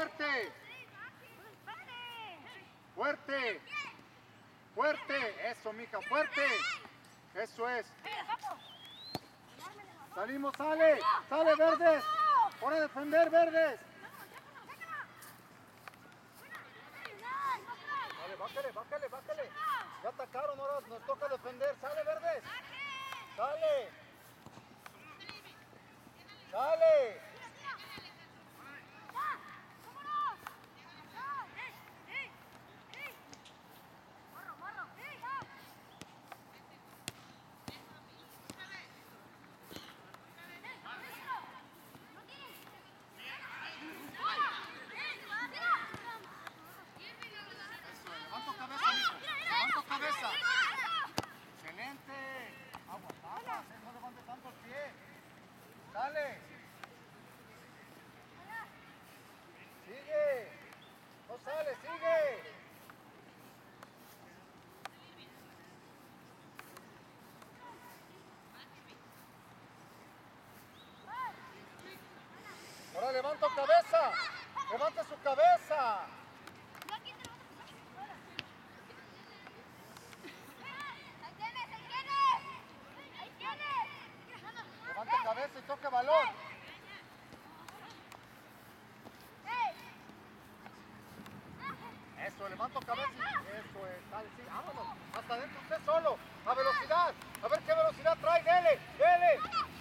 fuerte. Fuerte. Fuerte. Eso, mija, fuerte. Eso es. Salimos, sale. Sale, Verdes. Hora de defender, Verdes. Vale, bájale, bájale, bájale. Ya atacaron, ahora nos toca defender. Sale, Verdes. Sale. Sale. Levanto cabeza, mijo. Levanto cabeza. Excelente. Aguantadas, no levante tanto el pie. Dale. Sigue. No sale, sigue. Ahora levanto cabeza. Levante su cabeza. Levante cabeza y toque balón. Eso, levanto cabeza y eso es. Dale, sí, vámonos. Hasta adentro usted solo. A velocidad. A ver qué velocidad trae. Dele, dele.